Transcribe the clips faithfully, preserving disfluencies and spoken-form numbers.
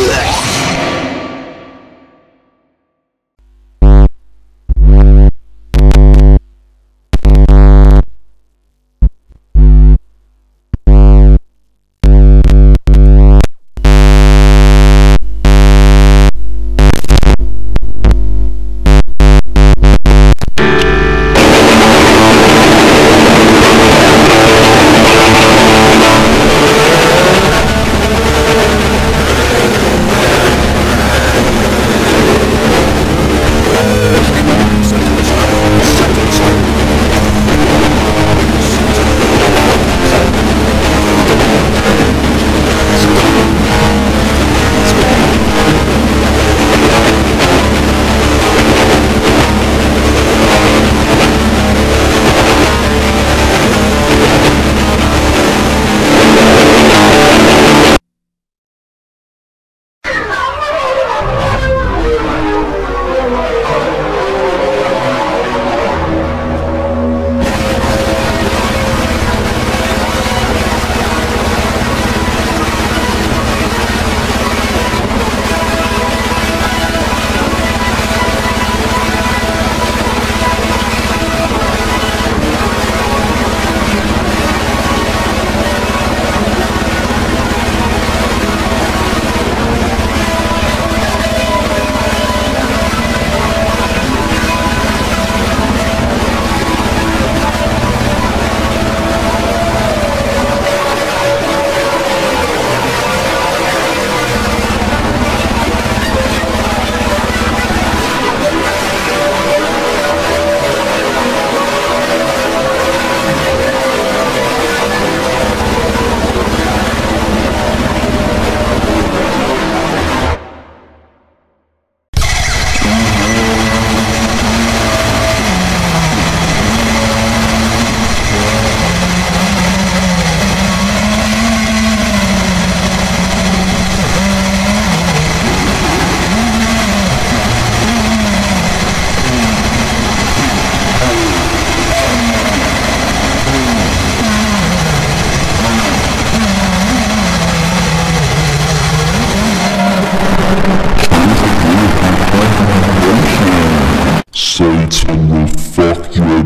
Satan will fuck your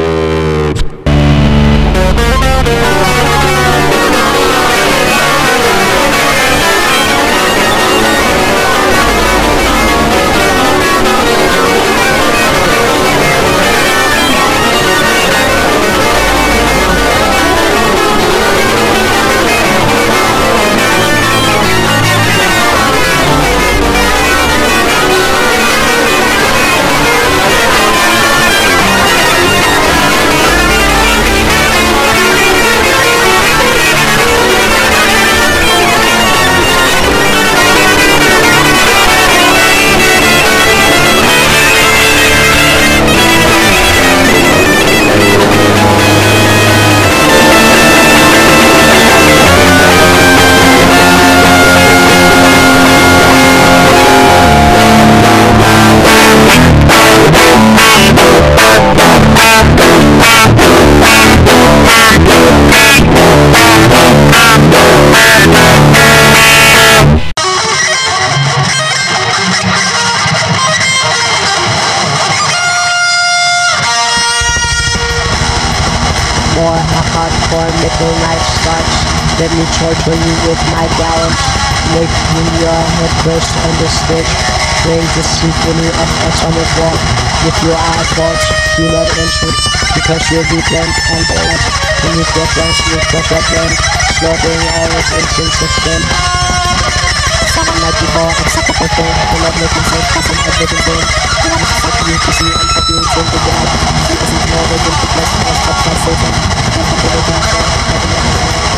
dad. More a hardcore middle life starts. Let me torture you with my gallows. Make me your head burst on the stage. Play the symphony of atomic war. With your eyeballs, do not enter, because you'll be bent and bent. When you get lost, you'll crush your brain, slaughtering all its instincts of them. Someone like before, except for the the love making sense, custom everything going. I'm just you to see and happy and drink again. This is more than the best of the by Satan. Everything's there, everything's there.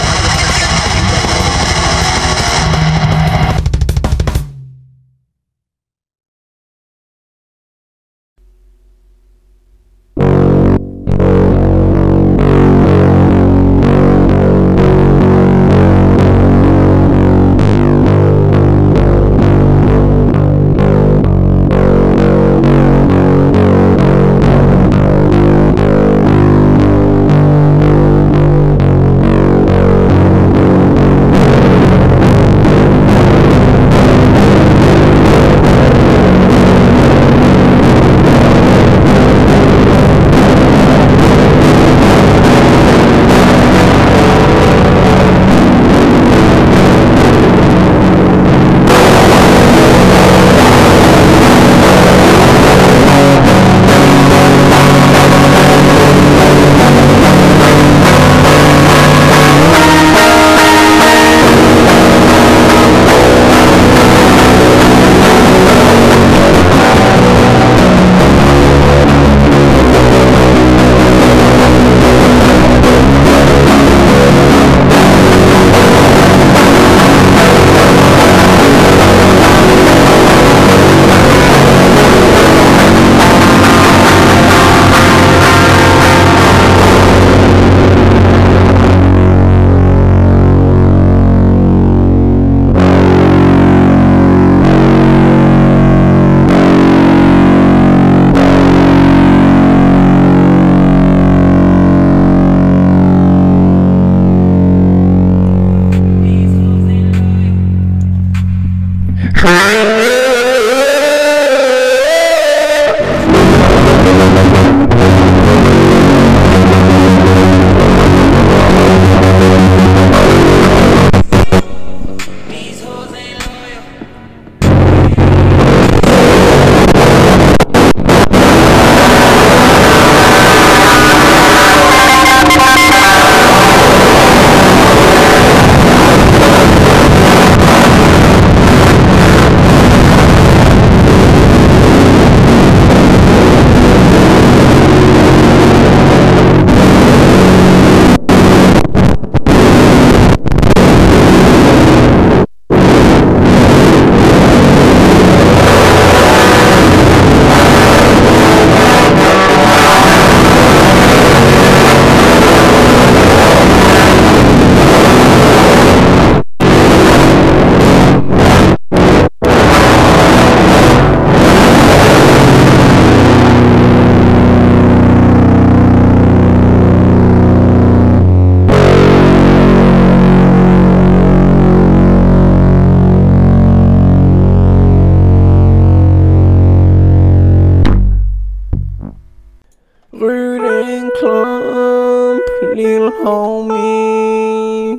Ryd en klump, lille homie.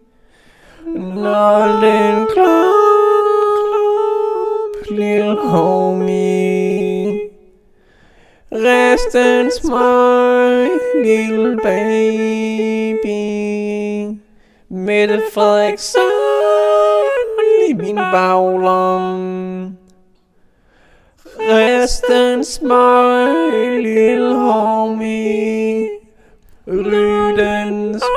Nøl en klump, lille homie. Resten smøg, lille baby. Mette Frederiksen i min baglomme. Resten smøg, lille homie. Rydens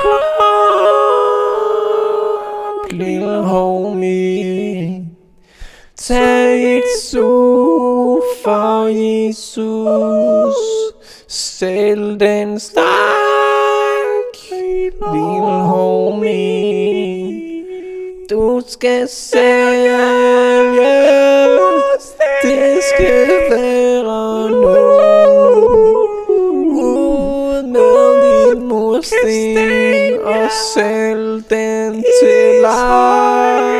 klump, lille homie. Tag et sug for Jesus. Sælg den stank, lille homie. Du skal sælge, det skal være nu. Ud med din mursten og sælg den til leje.